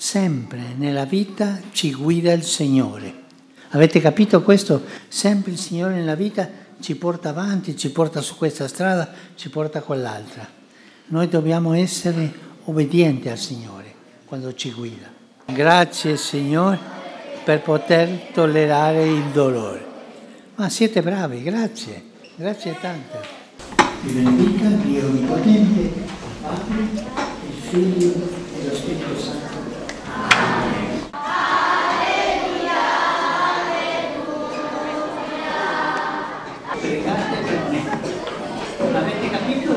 sempre nella vita ci guida il Signore. Avete capito questo? Sempre il Signore nella vita ci porta avanti, ci porta su questa strada, ci porta a quell'altra. Noi dobbiamo essere obbedienti al Signore quando ci guida. Grazie Signore per poter tollerare il dolore. Ma siete bravi, grazie, grazie tante. Vi benedica Dio Onnipotente, il Padre, il Figlio e lo Spirito Santo. Pregate per me. Avete capito?